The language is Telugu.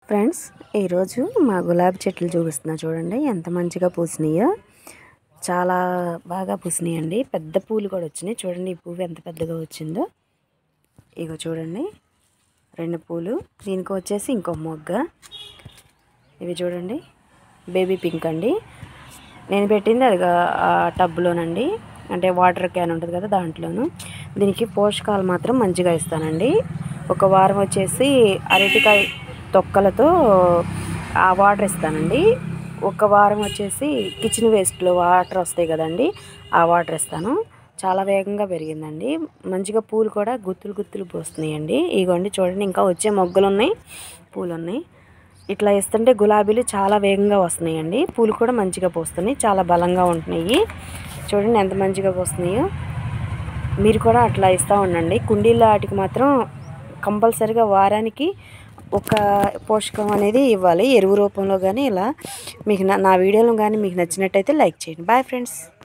ఫ్రెండ్స్ ఈరోజు మా గులాబీ చెట్లు చూపిస్తున్నా చూడండి ఎంత మంచిగా పూసినాయో. చాలా బాగా పూసినాయండి. పెద్ద పూలు కూడా వచ్చినాయి. చూడండి ఈ పువ్వు ఎంత పెద్దగా వచ్చిందో. ఇగో చూడండి 2 పూలు. దీనికి వచ్చేసి ఇంకో మొగ్గ. ఇవి చూడండి బేబీ పింక్ అండి. నేను పెట్టింది అది ఆ టబ్లోనండి, అంటే వాటర్ క్యాన్ ఉంటుంది కదా దాంట్లోను. దీనికి పోషకాలు మాత్రం మంచిగా ఇస్తానండి. ఒక వారం వచ్చేసి అరటికాయ తొక్కలతో ఆ వాటర్ ఇస్తానండి. ఒక వారం వచ్చేసి కిచెన్ వేస్ట్లో వాటర్ వస్తాయి కదండి, ఆ వాటర్ ఇస్తాను. చాలా వేగంగా పెరిగిందండి. మంచిగా పూలు కూడా గుత్తులు గుత్తులు పూస్తున్నాయండి. ఇగోండి చూడండి ఇంకా వచ్చే మొగ్గలు ఉన్నాయి, పూలు ఉన్నాయి. ఇట్లా ఇస్తుంటే గులాబీలు చాలా వేగంగా వస్తున్నాయండి. పూలు కూడా మంచిగా పూస్తున్నాయి, చాలా బలంగా ఉంటున్నాయి. చూడండి ఎంత మంచిగా పూస్తున్నాయో. మీరు కూడా అట్లా ఇస్తూ ఉండండి. కుండీల వాటికి మాత్రం కంపల్సరిగా వారానికి ఒక పోషకం అనేది ఇవ్వాలి, ఎరువు రూపంలో. కానీ ఇలా మీకు నా వీడియోలో కానీ మీకు నచ్చినట్టయితే లైక్ చేయండి. Bye friends.